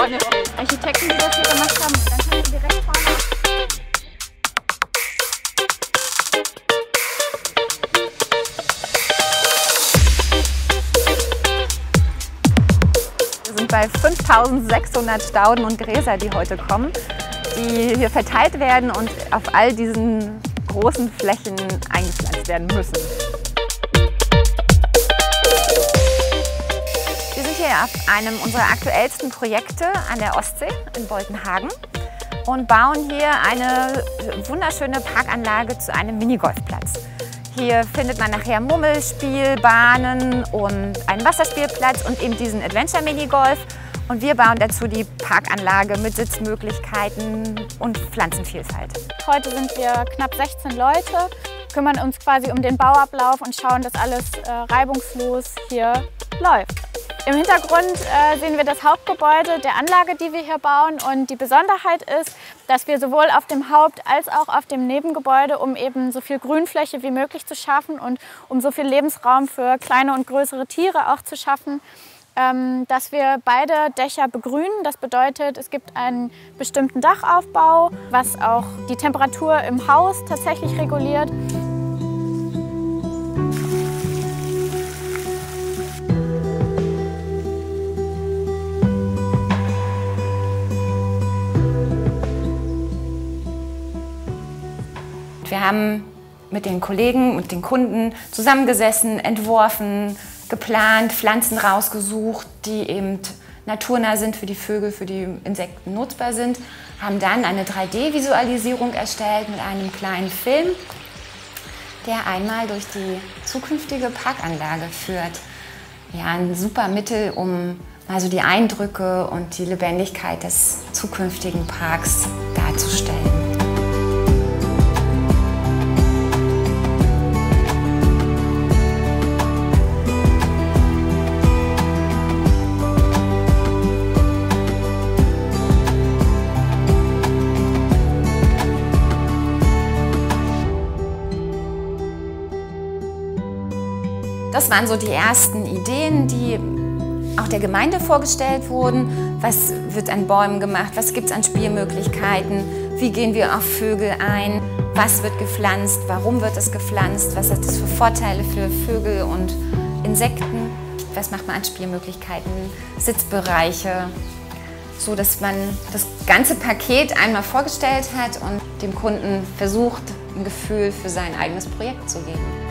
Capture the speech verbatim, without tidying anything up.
vorne. Architekten, die das hier gemacht haben, dann kannst du direkt vorne. Wir sind bei fünftausendsechshundert Stauden und Gräser, die heute kommen, die hier verteilt werden und auf all diesen großen Flächen eingepflanzt werden müssen. Wir sind hier auf einem unserer aktuellsten Projekte an der Ostsee in Boltenhagen und bauen hier eine wunderschöne Parkanlage zu einem Minigolfplatz. Hier findet man nachher Mummelspielbahnen und einen Wasserspielplatz und eben diesen Adventure-Minigolf. Und wir bauen dazu die Parkanlage mit Sitzmöglichkeiten und Pflanzenvielfalt. Heute sind wir knapp sechzehn Leute, kümmern uns quasi um den Bauablauf und schauen, dass alles äh, reibungslos hier läuft. Im Hintergrund äh, sehen wir das Hauptgebäude der Anlage, die wir hier bauen. Und die Besonderheit ist, dass wir sowohl auf dem Haupt- als auch auf dem Nebengebäude, um eben so viel Grünfläche wie möglich zu schaffen und um so viel Lebensraum für kleine und größere Tiere auch zu schaffen, ähm, dass wir beide Dächer begrünen. Das bedeutet, es gibt einen bestimmten Dachaufbau, was auch die Temperatur im Haus tatsächlich reguliert. Wir haben mit den Kollegen und den Kunden zusammengesessen, entworfen, geplant, Pflanzen rausgesucht, die eben naturnah sind für die Vögel, für die Insekten nutzbar sind, haben dann eine drei D Visualisierung erstellt mit einem kleinen Film, der einmal durch die zukünftige Parkanlage führt. Ja, ein super Mittel, um also die Eindrücke und die Lebendigkeit des zukünftigen Parks darzustellen. Das waren so die ersten Ideen, die auch der Gemeinde vorgestellt wurden. Was wird an Bäumen gemacht? Was gibt es an Spielmöglichkeiten? Wie gehen wir auf Vögel ein? Was wird gepflanzt? Warum wird es gepflanzt? Was hat es für Vorteile für Vögel und Insekten? Was macht man an Spielmöglichkeiten? Sitzbereiche, so dass man das ganze Paket einmal vorgestellt hat und dem Kunden versucht, ein Gefühl für sein eigenes Projekt zu geben.